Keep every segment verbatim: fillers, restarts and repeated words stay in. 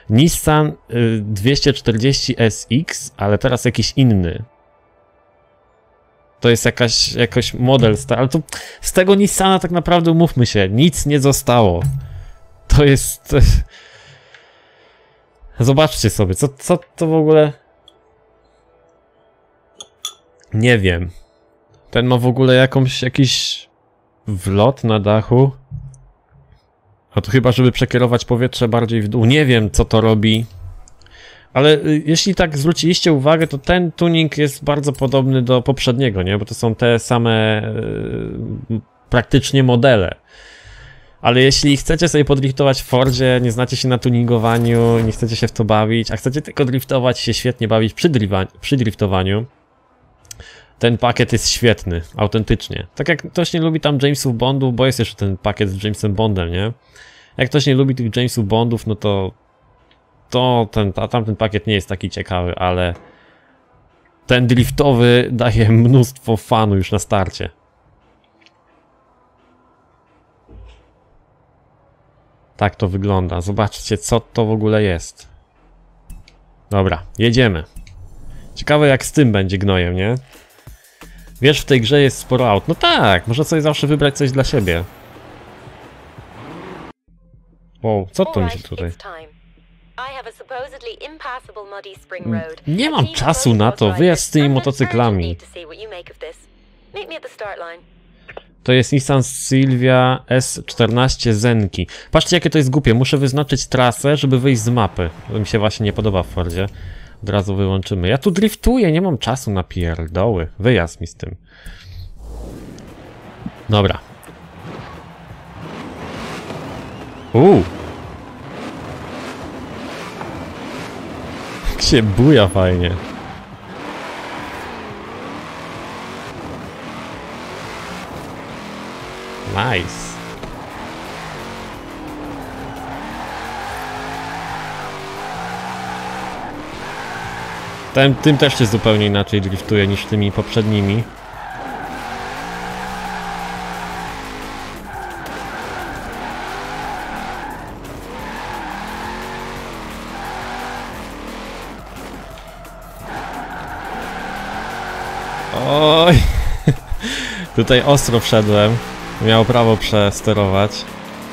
Nissan dwieście czterdzieści S X, ale teraz jakiś inny. To jest jakaś, jakiś model stary, ale to z tego Nissana tak naprawdę, umówmy się, nic nie zostało. To jest... Zobaczcie sobie, co, co to w ogóle... Nie wiem. Ten ma w ogóle jakąś, jakiś wlot na dachu. A to chyba, żeby przekierować powietrze bardziej w dół. Nie wiem, co to robi. Ale jeśli tak zwróciliście uwagę, to ten tuning jest bardzo podobny do poprzedniego, nie? Bo to są te same yy, praktycznie modele. Ale jeśli chcecie sobie podriftować w Fordzie, nie znacie się na tuningowaniu, nie chcecie się w to bawić, a chcecie tylko driftować, się świetnie bawić przy, przy driftowaniu, ten pakiet jest świetny, autentycznie. Tak jak ktoś nie lubi tam Jamesów Bondów, bo jest jeszcze ten pakiet z Jamesem Bondem, nie? Jak ktoś nie lubi tych Jamesów Bondów, no to to ten, a tamten pakiet nie jest taki ciekawy, ale ten driftowy daje mnóstwo fanu już na starcie. Tak to wygląda. Zobaczcie, co to w ogóle jest. Dobra, jedziemy. Ciekawe, jak z tym będzie gnojem, nie? Wiesz, w tej grze jest sporo aut. No tak, można sobie zawsze wybrać coś dla siebie. Wow, co to mi się tutaj... Nie mam czasu na to, wyjazd z tymi motocyklami. To jest Nissan Silvia S czternaście Zenki. Patrzcie, jakie to jest głupie, muszę wyznaczyć trasę, żeby wyjść z mapy. To mi się właśnie nie podoba w Fordzie. Od razu wyłączymy. Ja tu driftuję, nie mam czasu na pierdoły. Wyjazd mi z tym. Dobra. Uuu. Jak się buja fajnie. Nice. Tym, tym też się zupełnie inaczej driftuje niż tymi poprzednimi. Oj, tutaj ostro wszedłem. Miał prawo przesterować.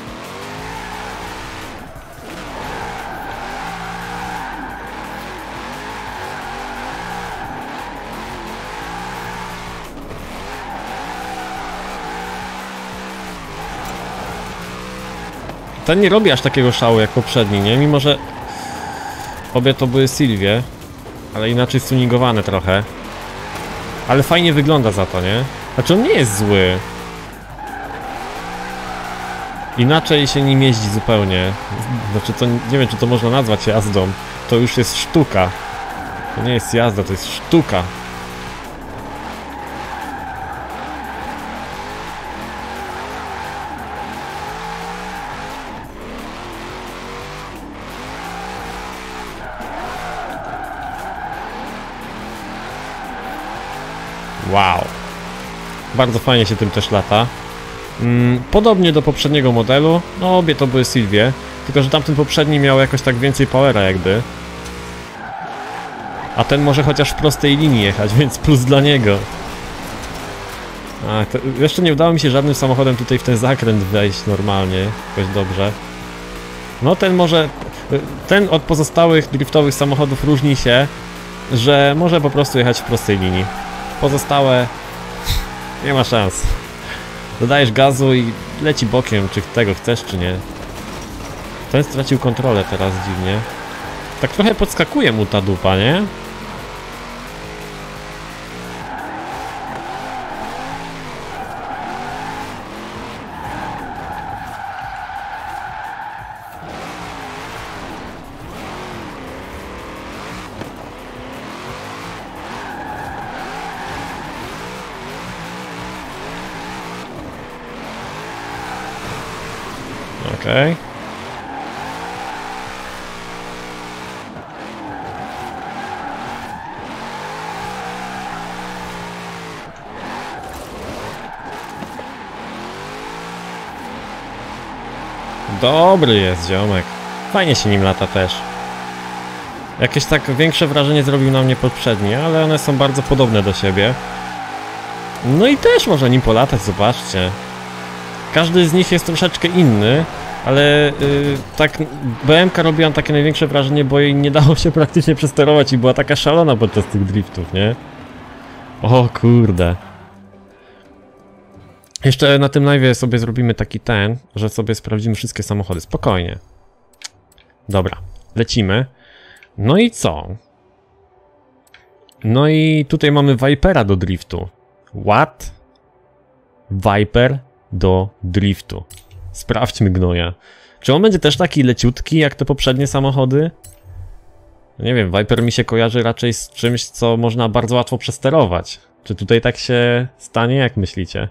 Ten nie robi aż takiego szału jak poprzedni, nie? Mimo że obie to były Silvie, ale inaczej stuningowane trochę. Ale fajnie wygląda za to, nie? Znaczy on nie jest zły. Inaczej się nim jeździ zupełnie. Znaczy to nie wiem, czy to można nazwać jazdą. To już jest sztuka. To nie jest jazda, to jest sztuka. Wow. Bardzo fajnie się tym też lata. Mm, podobnie do poprzedniego modelu. No obie to były Silvie. Tylko że tamten poprzedni miał jakoś tak więcej powera jakby. A ten może chociaż w prostej linii jechać, więc plus dla niego. A, to jeszcze nie udało mi się żadnym samochodem tutaj w ten zakręt wejść normalnie. Jakoś dobrze. No ten może... Ten od pozostałych driftowych samochodów różni się, że może po prostu jechać w prostej linii. Pozostałe... nie ma szans. Dodajesz gazu i leci bokiem, czy tego chcesz, czy nie. Ten stracił kontrolę teraz dziwnie. Tak trochę podskakuje mu ta dupa, nie? Okej. Okay. Dobry jest ziomek. Fajnie się nim lata też. Jakieś tak większe wrażenie zrobił na mnie poprzedni, ale one są bardzo podobne do siebie. No i też można nim polatać, zobaczcie. Każdy z nich jest troszeczkę inny, ale yy, tak B M ka robiła takie największe wrażenie, bo jej nie dało się praktycznie przesterować i była taka szalona podczas tych driftów, nie? O kurde. Jeszcze na tym live'ie sobie zrobimy taki ten, że sobie sprawdzimy wszystkie samochody, spokojnie. Dobra, lecimy. No i co? No i tutaj mamy Vipera do driftu. What? Viper do driftu. Sprawdźmy gnoja. Czy on będzie też taki leciutki jak te poprzednie samochody? Nie wiem, Viper mi się kojarzy raczej z czymś, co można bardzo łatwo przesterować. Czy tutaj tak się stanie, jak myślicie?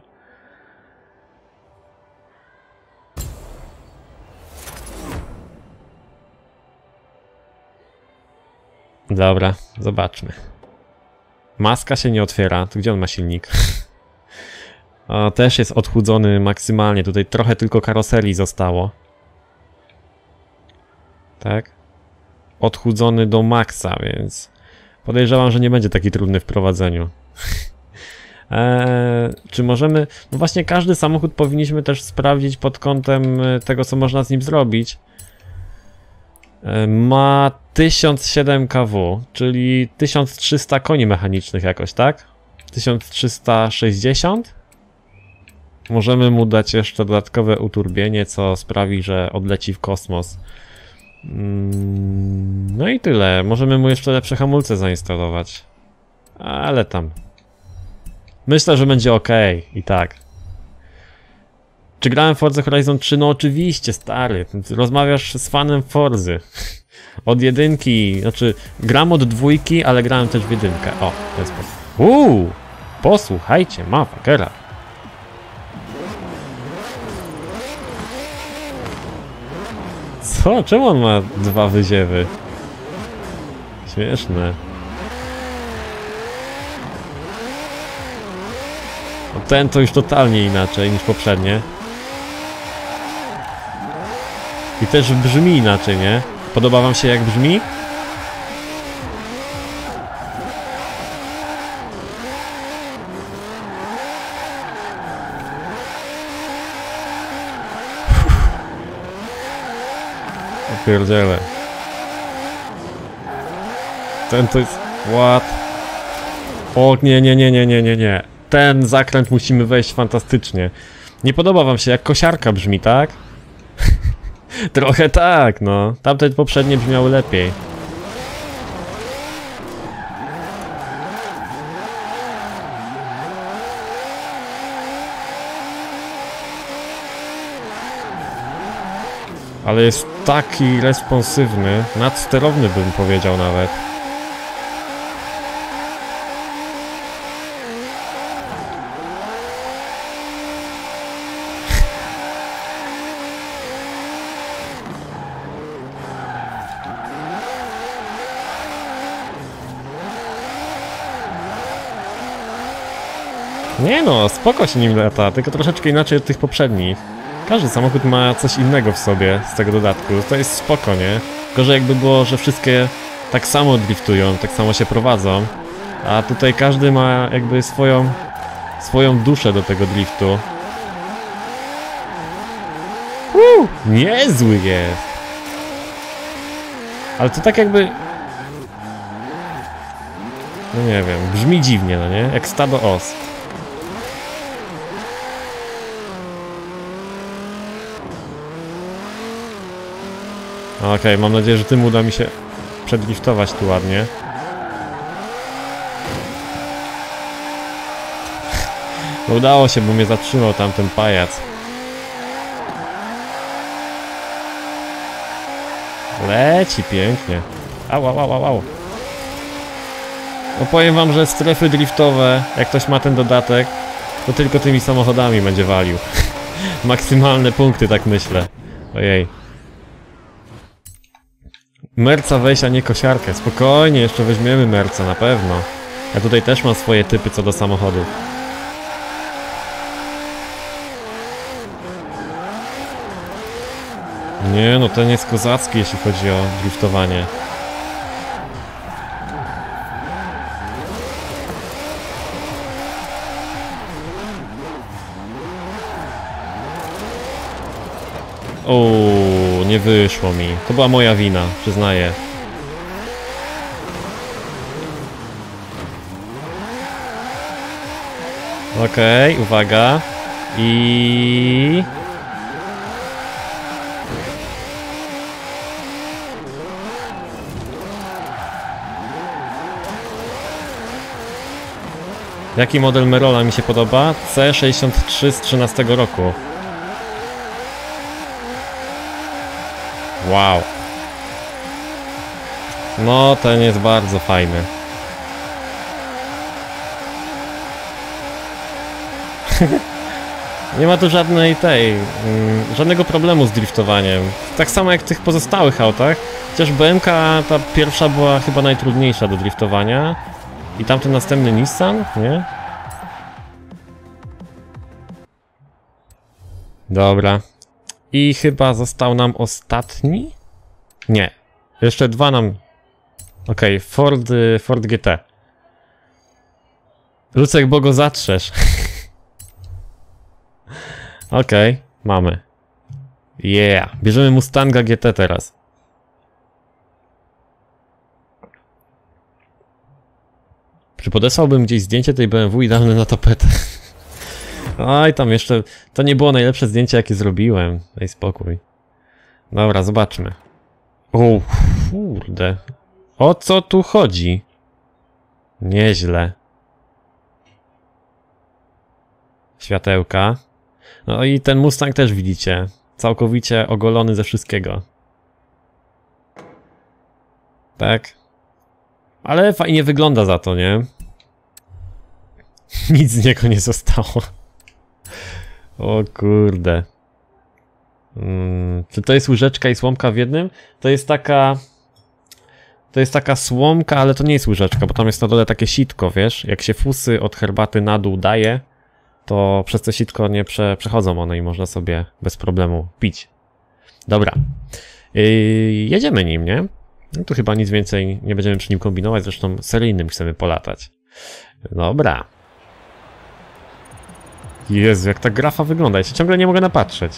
Dobra, zobaczmy. Maska się nie otwiera. Tu gdzie on ma silnik? O, też jest odchudzony maksymalnie. Tutaj trochę tylko karoserii zostało. Tak? Odchudzony do maksa, więc podejrzewam, że nie będzie taki trudny w prowadzeniu. eee, czy możemy... No właśnie każdy samochód powinniśmy też sprawdzić pod kątem tego, co można z nim zrobić. Eee, ma tysiąc siedem kW, czyli tysiąc trzysta koni mechanicznych jakoś, tak? tysiąc trzysta sześćdziesiąt? Możemy mu dać jeszcze dodatkowe uturbienie, co sprawi, że odleci w kosmos. No i tyle. Możemy mu jeszcze lepsze hamulce zainstalować. Ale tam. Myślę, że będzie ok. I tak. Czy grałem w Forza Horizon trzy? No oczywiście, stary. Rozmawiasz z fanem Forzy. Od jedynki. Znaczy, gram od dwójki, ale grałem też w jedynkę. O, w ten sposób. Uuu! Posłuchajcie, motherfuckera. Co? Czemu on ma dwa wyziewy? Śmieszne. No ten to już totalnie inaczej niż poprzednie. I też brzmi inaczej, nie? Podoba wam się jak brzmi? Pierdziele. Ten to jest... What? O nie, nie, nie, nie, nie, nie, nie. Ten zakręt musimy wejść fantastycznie. Nie podoba wam się jak kosiarka brzmi, tak? Trochę tak, no. Tamte poprzednie brzmiały lepiej. Ale jest taki responsywny, nadsterowny bym powiedział nawet. Nie no, spoko się nim lata, tylko troszeczkę inaczej od tych poprzednich. Każdy samochód ma coś innego w sobie z tego dodatku, to jest spoko, nie? Gorzej jakby było, że wszystkie tak samo driftują, tak samo się prowadzą. A tutaj każdy ma jakby swoją, swoją duszę do tego driftu. Uuu, niezły jest! Ale to tak jakby... No nie wiem, brzmi dziwnie, no nie? Jak stado os. Okej, okay, mam nadzieję, że tym uda mi się przedliftować tu ładnie. No udało się, bo mnie zatrzymał tamten pajac. Leci pięknie. Au, au, au, au. No powiem wam, że strefy driftowe, jak ktoś ma ten dodatek, to tylko tymi samochodami będzie walił. Maksymalne punkty, tak myślę. Ojej. Merca weź, a nie kosiarkę. Spokojnie, jeszcze weźmiemy Merca, na pewno. Ja tutaj też mam swoje typy co do samochodów. Nie no, ten jest kozacki, jeśli chodzi o driftowanie. Uuu, nie wyszło mi. To była moja wina, przyznaję. Okej, okay, uwaga. I... Jaki model Merola mi się podoba? C sześćdziesiąt trzy z trzynastego roku. Wow. No, ten jest bardzo fajny. Nie ma tu żadnej tej, mm, żadnego problemu z driftowaniem. Tak samo jak w tych pozostałych autach. Chociaż B M K ta pierwsza była chyba najtrudniejsza do driftowania. I tamten następny Nissan, nie? Dobra. I chyba został nam ostatni? Nie. Jeszcze dwa nam... Okej, okay, Ford, Ford G T. Lucek, bo go zatrzesz. Okej, okay, mamy. Yeah. Bierzemy Mustanga G T teraz. Czy podesłałbym gdzieś zdjęcie tej B M W idealne na tapetę? Oj, tam jeszcze... To nie było najlepsze zdjęcie, jakie zrobiłem. Daj spokój. Dobra, zobaczmy. O, kurde. O co tu chodzi? Nieźle. Światełka. No i ten Mustang też widzicie. Całkowicie ogolony ze wszystkiego. Tak. Ale fajnie wygląda za to, nie? Nic z niego nie zostało. O kurde. Hmm, czy to jest łyżeczka i słomka w jednym? To jest taka... To jest taka słomka, ale to nie jest łyżeczka, bo tam jest na dole takie sitko, wiesz? Jak się fusy od herbaty na dół daje, to przez to sitko nie prze, przechodzą one i można sobie bez problemu pić. Dobra. Yy, jedziemy nim, nie? No tu chyba nic więcej nie będziemy przy nim kombinować, zresztą seryjnym chcemy polatać. Dobra. Jezu, jak ta grafa wygląda, ja się ciągle nie mogę napatrzeć.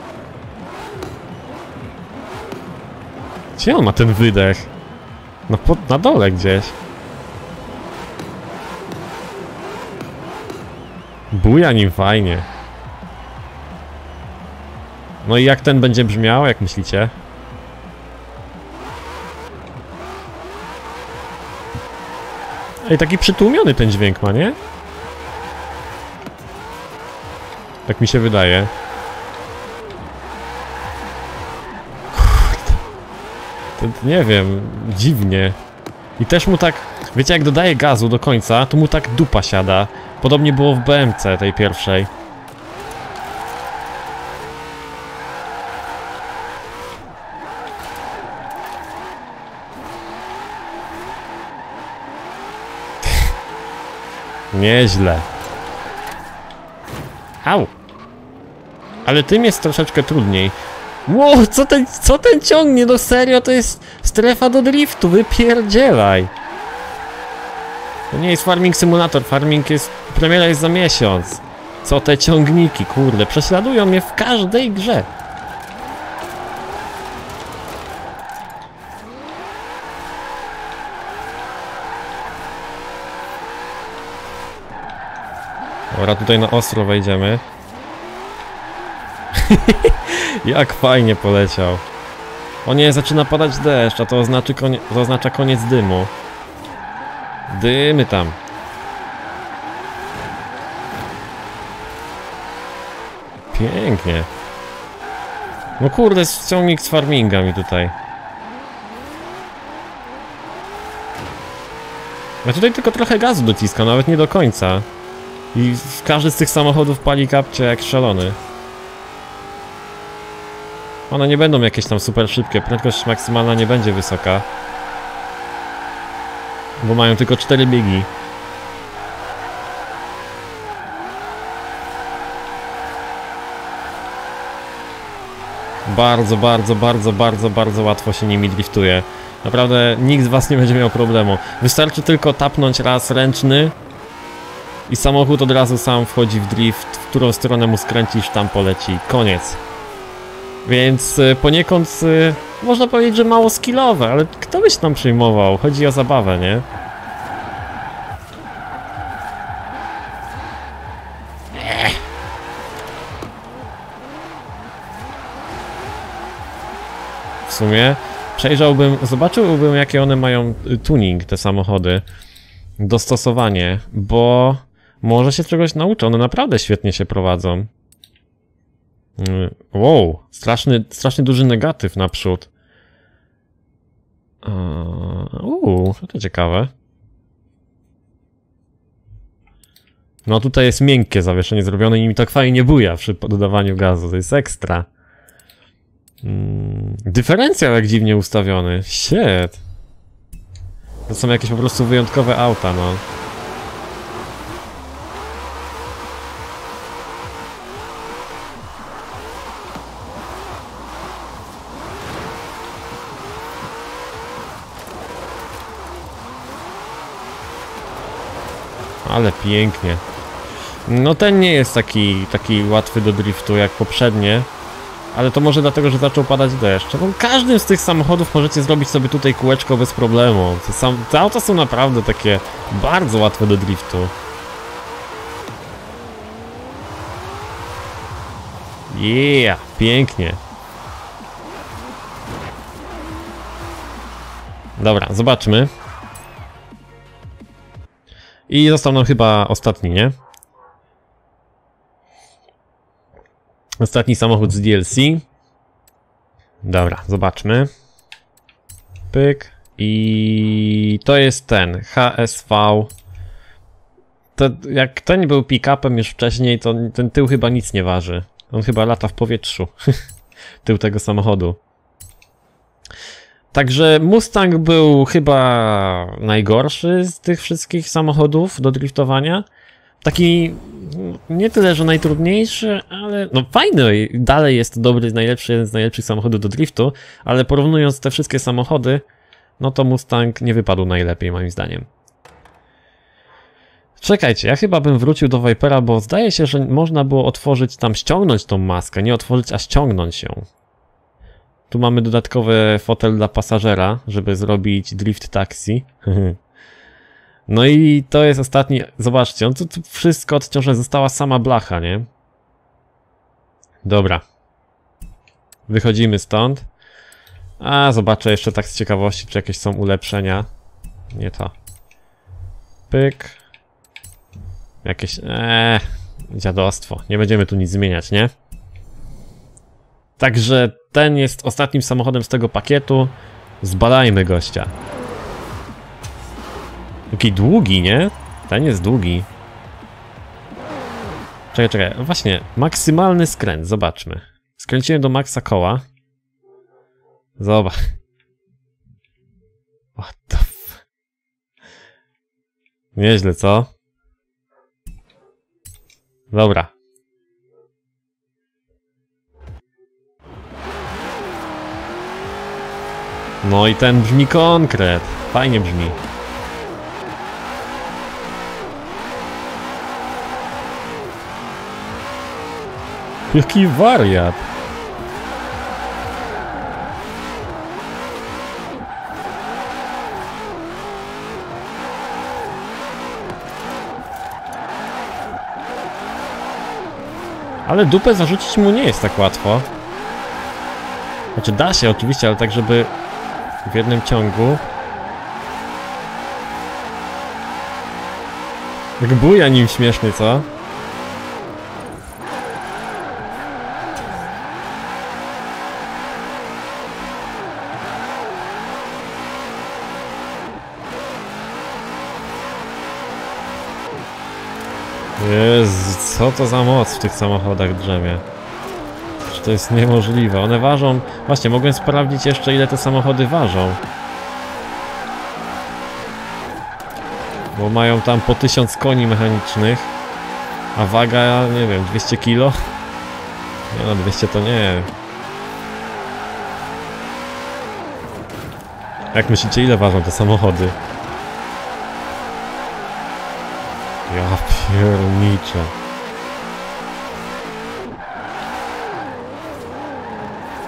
Gdzie on ma ten wydech? No pod, na dole gdzieś. Buja nim fajnie. No i jak ten będzie brzmiał, jak myślicie? Ej, taki przytłumiony ten dźwięk ma, nie? Tak mi się wydaje. Kurde. To, nie wiem, dziwnie. I też mu tak, wiecie, jak dodaje gazu do końca, to mu tak dupa siada. Podobnie było w B M C tej pierwszej. Nieźle. Au. Ale tym jest troszeczkę trudniej. Wow, co ten, co ten ciągnie? No serio, to jest strefa do driftu, wypierdzielaj. To nie jest Farming Simulator, Farming jest... Premiera jest za miesiąc. Co te ciągniki, kurde, prześladują mnie w każdej grze. Dobra, tutaj na ostro wejdziemy. Jak fajnie poleciał. O nie, zaczyna padać deszcz, a to oznacza, konie to oznacza koniec dymu. Dymy tam. Pięknie. No kurde, ciągnik z farminga mi tutaj. Ja tutaj tylko trochę gazu dociskam, nawet nie do końca. I każdy z tych samochodów pali kapcie jak szalony. One nie będą jakieś tam super szybkie, prędkość maksymalna nie będzie wysoka. Bo mają tylko cztery biegi. Bardzo, bardzo, bardzo, bardzo, bardzo łatwo się nimi driftuje. Naprawdę nikt z was nie będzie miał problemu. Wystarczy tylko tapnąć raz ręczny i samochód od razu sam wchodzi w drift, w którą stronę mu skręcisz, tam poleci. Koniec. Więc poniekąd można powiedzieć, że mało skillowe, ale kto by się tam przejmował? Chodzi o zabawę, nie? W sumie przejrzałbym, zobaczyłbym, jakie one mają tuning, te samochody, dostosowanie, bo może się czegoś nauczę, one naprawdę świetnie się prowadzą. Wow, straszny, strasznie duży negatyw naprzód. Uuu, to ciekawe. No tutaj jest miękkie zawieszenie zrobione i mi tak fajnie buja przy dodawaniu gazu, to jest ekstra. Hmm, dyferencjał jak dziwnie ustawiony, shit. To są jakieś po prostu wyjątkowe auta, no. Ale pięknie. No ten nie jest taki, taki łatwy do driftu jak poprzednie. Ale to może dlatego, że zaczął padać deszcz. No, każdym z tych samochodów możecie zrobić sobie tutaj kółeczko bez problemu. Te, sam, te auta są naprawdę takie bardzo łatwe do driftu. Yeah, pięknie. Dobra, zobaczmy. I został nam chyba ostatni, nie? Ostatni samochód z D L C. Dobra, zobaczmy. Pyk. I to jest ten H S V. To jak ten był pick-upem już wcześniej, to ten tył chyba nic nie waży. On chyba lata w powietrzu. Tył tego samochodu. Także Mustang był chyba najgorszy z tych wszystkich samochodów do driftowania. Taki nie tyle, że najtrudniejszy, ale no fajny, dalej jest dobry, najlepszy, jeden z najlepszych samochodów do driftu, ale porównując te wszystkie samochody, no to Mustang nie wypadł najlepiej moim zdaniem. Czekajcie, ja chyba bym wrócił do Vipera, bo zdaje się, że można było otworzyć tam, ściągnąć tą maskę, nie otworzyć, a ściągnąć ją. Tu mamy dodatkowy fotel dla pasażera, żeby zrobić drift taxi. No i to jest ostatni, zobaczcie, on tu, tu wszystko odciążone, została sama blacha, nie? Dobra. Wychodzimy stąd. A, zobaczę jeszcze tak z ciekawości, czy jakieś są ulepszenia. Nie to. Pyk. Jakieś, eee, dziadostwo. Nie będziemy tu nic zmieniać, nie? Także ten jest ostatnim samochodem z tego pakietu. Zbadajmy gościa. Jaki długi, nie? Ten jest długi. Czekaj, czekaj. Właśnie, maksymalny skręt. Zobaczmy. Skręciłem do maksa koła. Zobacz. What the f... Nieźle, co? Dobra. No i ten brzmi konkret. Fajnie brzmi. Jaki wariat. Ale dupę zarzucić mu nie jest tak łatwo. Znaczy da się oczywiście, ale tak żeby w jednym ciągu. Jak buja nim śmieszny, co? Jezu, co to za moc w tych samochodach drzemie. Że to jest niemożliwe. One ważą... Właśnie, mogłem sprawdzić jeszcze, ile te samochody ważą. Bo mają tam po tysiąc koni mechanicznych. A waga, nie wiem, dwieście kilo? Nie no, dwieście to nie. Jak myślicie, ile ważą te samochody? Ja pierniczę.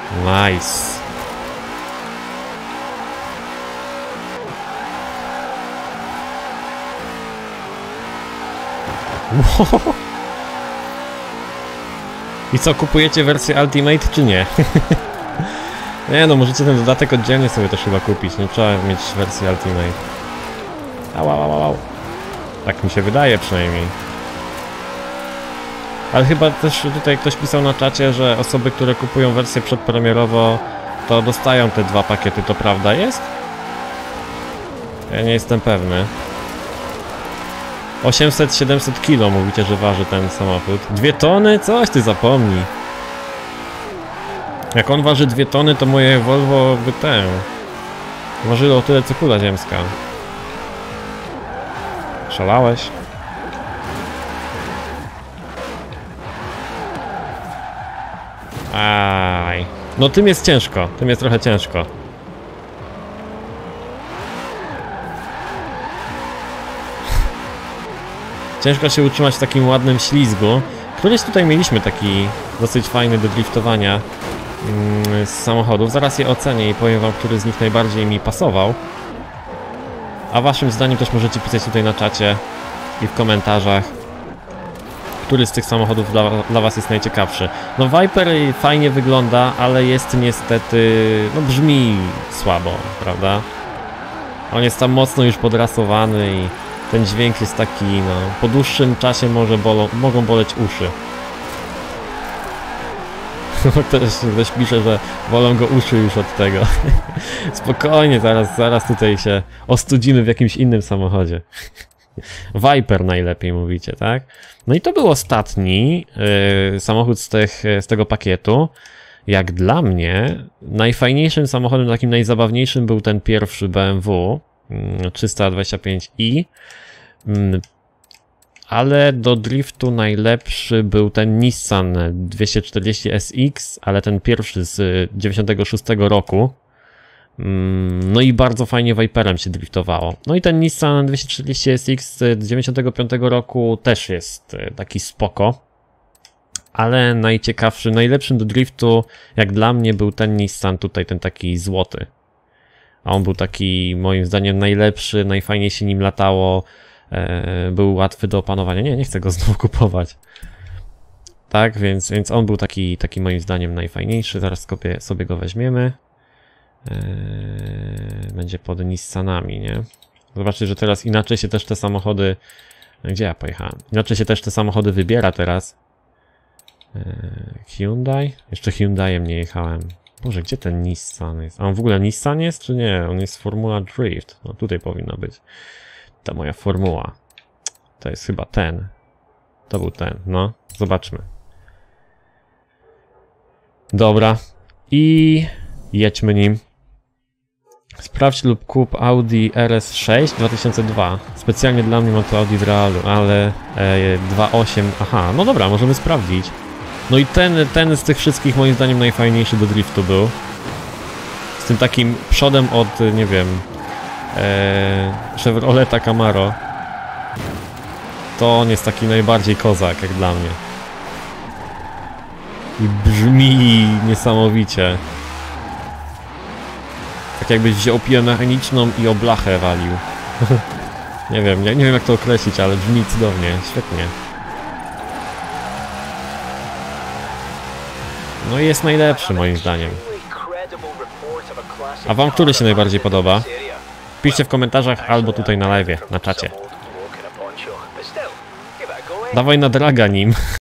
Nice. I co, kupujecie wersję Ultimate czy nie? Nie no, możecie ten dodatek oddzielnie sobie też chyba kupić, nie trzeba mieć wersji Ultimate. Au, au, au, au. Tak mi się wydaje przynajmniej. Ale chyba też tutaj ktoś pisał na czacie, że osoby, które kupują wersję przedpremierowo, to dostają te dwa pakiety, to prawda jest? Ja nie jestem pewny. osiemset siedemset kilo mówicie, że waży ten samochód. Dwie tony? Coś ty zapomnij. Jak on waży dwie tony, to moje Volvo by tę ważyło tyle co kula ziemska. Szalałeś? Aj. No tym jest ciężko, tym jest trochę ciężko. Ciężko się utrzymać w takim ładnym ślizgu. Któryś tutaj mieliśmy taki dosyć fajny do driftowania mm, z samochodów. Zaraz je ocenię i powiem wam, który z nich najbardziej mi pasował. A waszym zdaniem też możecie pisać tutaj na czacie i w komentarzach, który z tych samochodów dla, dla was jest najciekawszy. No Viper fajnie wygląda, ale jest niestety, no brzmi słabo, prawda? On jest tam mocno już podrasowany i ten dźwięk jest taki, no, po dłuższym czasie może bolą, mogą boleć uszy. Ktoś, ktoś pisze, że bolą go uszy już od tego. Spokojnie, zaraz, zaraz tutaj się ostudzimy w jakimś innym samochodzie. Viper najlepiej mówicie, tak? No i to był ostatni yy, samochód z, tych, z tego pakietu. Jak dla mnie najfajniejszym samochodem, takim najzabawniejszym był ten pierwszy B M W trzysta dwadzieścia pięć i, ale do driftu najlepszy był ten Nissan dwieście czterdzieści S X, ale ten pierwszy z dziewięćdziesiątego szóstego roku. No i bardzo fajnie Viperem się driftowało. No i ten Nissan dwieście czterdzieści S X z dziewięćdziesiątego piątego roku też jest taki spoko. Ale najciekawszy, najlepszym do driftu jak dla mnie był ten Nissan tutaj, ten taki złoty. A on był taki moim zdaniem najlepszy, najfajniej się nim latało. E, był łatwy do opanowania. Nie, nie chcę go znowu kupować. Tak, więc, więc on był taki, taki moim zdaniem najfajniejszy. Zaraz sobie, sobie go weźmiemy. Eee, będzie pod Nissanami, nie? Zobaczcie, że teraz inaczej się też te samochody... Gdzie ja pojechałem? Inaczej się też te samochody wybiera teraz. Eee, Hyundai? Jeszcze Hyundaiem nie jechałem. Boże, gdzie ten Nissan jest? A on w ogóle Nissan jest, czy nie? On jest Formula Drift. No tutaj powinno być ta moja formuła. To jest chyba ten. To był ten, no. Zobaczmy. Dobra. I jedźmy nim. Sprawdź lub kup Audi R S sześć dwa tysiące dwa. Specjalnie dla mnie mam to Audi w realu, ale e, dwa przecinek osiem. Aha, no dobra, możemy sprawdzić. No i ten, ten z tych wszystkich moim zdaniem najfajniejszy do driftu był. Z tym takim przodem od, nie wiem, e, Chevroleta Camaro. To on jest taki najbardziej kozak, jak dla mnie. I brzmi niesamowicie. Tak jakbyś wziął piłę mechaniczną i o blachę walił. Nie wiem, nie, nie wiem jak to określić, ale brzmi cudownie, świetnie. No i jest najlepszy moim zdaniem. A wam który się najbardziej podoba? Piszcie w komentarzach albo tutaj na live'ie, na czacie. Dawaj na draga nim.